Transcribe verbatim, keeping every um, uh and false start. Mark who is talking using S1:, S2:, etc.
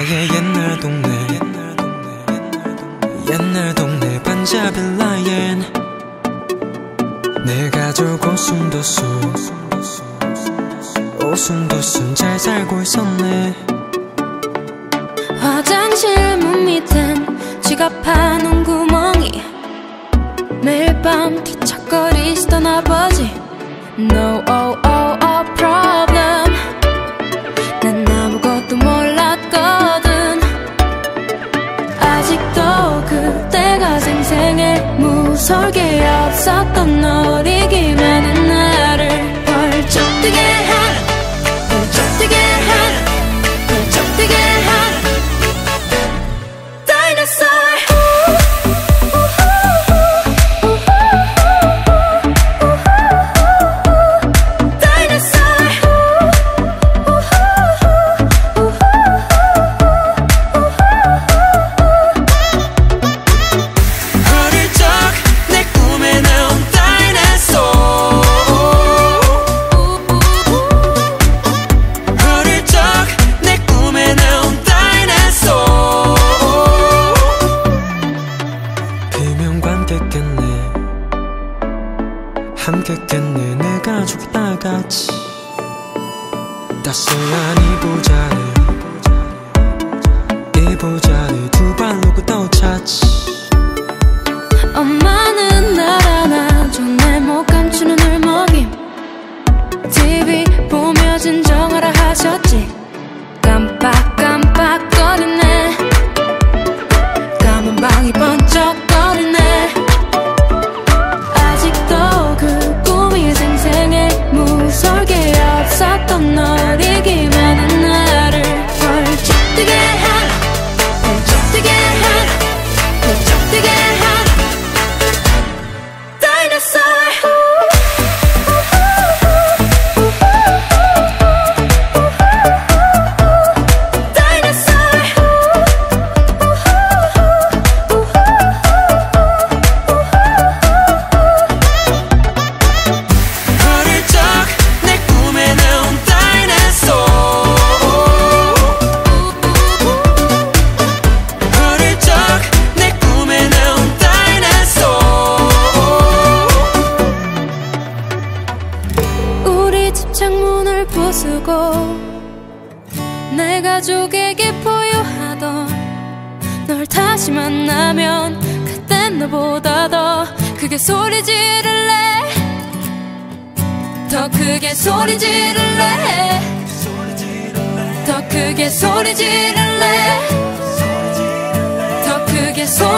S1: 너의 옛날 동네 옛날 동네 반자빌라엔 내 가족 오순도순 오순도순 잘 살고 있었네.
S2: 화장실 문 밑엔 지갑하는 구멍이 매일 밤 뒤척거리시던 아버지 No oh oh oh problem 난 아무것도 몰랐거든. 아직도 그때가 생생해. 무서울 게 없었던 어리기만 한 나를 벌쩍 뛰게 한 벌쩍 뛰게 한 벌쩍 뛰게 한
S1: 함께 깼네 내 가족이 다같이. 따스한 이부자리 이부자리 두 발로 굳어찼지.
S2: 엄마는 날 안아줘 내 못 감추는 울먹임. 티비 보며 진정하라 하셨지. 깜빡깜빡거리네 까만 방이 번쩍거리네. 무서울 게 없었던 어리기만 한 나를 벌쩍 뛰게 한 벌쩍 뛰게 한 벌쩍 뛰게 한 Dinosaur. 창문을 부수고 내 가족에게 포효하던 널 다시 만나면 그땐 너보다 더 크게 소리 지를래. 더 크게 소리 지를래. 더 크게 소리 지를래. 더 크게 소리